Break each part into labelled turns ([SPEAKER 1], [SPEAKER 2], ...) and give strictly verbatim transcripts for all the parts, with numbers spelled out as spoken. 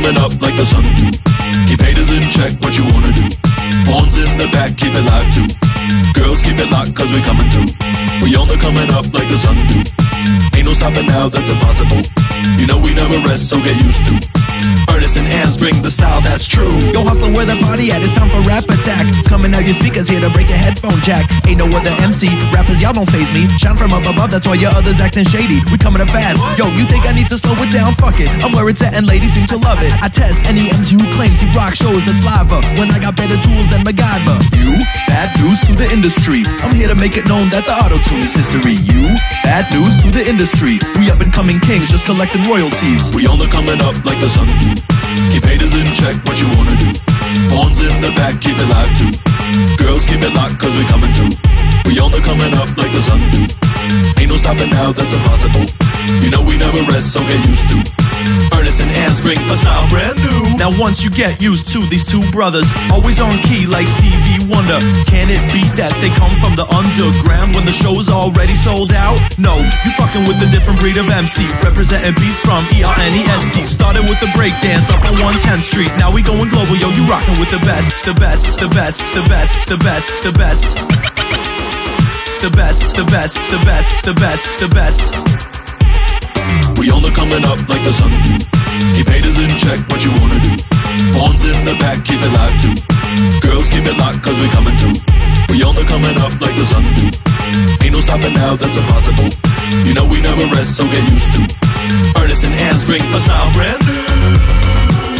[SPEAKER 1] coming up like the sun do. Keep haters in check, what you wanna do? Horns in the back, keep it live too. Girls keep it locked cause we coming through. We only coming up like the sun do. Ain't no stopping now, that's impossible. You know we never rest, so get used to. Ernest and hands bring the style, that's true.
[SPEAKER 2] Yo, hustling where the party at, it's time for rap attack. Coming out your speakers here to break a headphone jack. Ain't no other M C, rappers y'all don't faze me. Shine from up above, that's why your others acting shady. We coming up fast, yo, you think I need to slow it down? Fuck it, I'm where it's at and ladies seem to love it. I test any M C who claims he rock shows that's lava, when I got better tools than MacGyver. You, bad news to the industry. I'm here to make it known that the auto-tune is history. You, bad news to the industry. We up and coming kings, just collecting royalties.
[SPEAKER 1] We only coming up like the sun do. Keep haters in check, what you wanna do? Horns in the back, keep it live too. Girls keep it locked cause we coming through. We only coming up like the sun do. Ain't no stopping now, that's impossible. You know we never rest, so get used to. Ernest and hands bring a style brand new.
[SPEAKER 2] Now once you get used to these two brothers, always on key like Stevie Wonder. Can it be that they come from the underground when the show's already sold out? No, you fucking with a different breed of M C, representing beats from E R N E S T. Started with the breakdance up on one tenth street. Now we going global, yo, you rocking with the best. The best, the best, the best, the best, the best. The best, the best, the best, the best, the best.
[SPEAKER 1] We only coming up like the sun do. Keep haters in check, what you wanna do? Horns in the back, keep it live too. Girls keep it locked cause we coming through. We only coming up like the sun do. Ain't no stopping now, that's impossible. You know we never rest, so get used to. Ernest and hands bring a style brand new.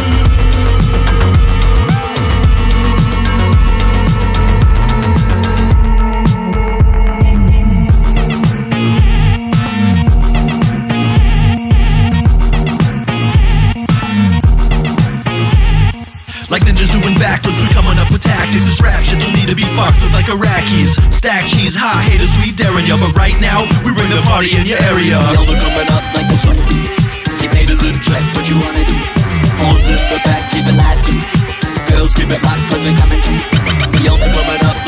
[SPEAKER 2] Like ninjas doing backflips, we coming up with tactics. This rap shit don't need to be fucked with like Iraqis. Stack cheese, high haters, we daring ya. But right now, we bring the party in your area.
[SPEAKER 1] We only coming up like the sun do. Keep haters in check, what you wanna do? Horns in the back, keep it live too. Girls keep it locked cause we coming through. We only coming up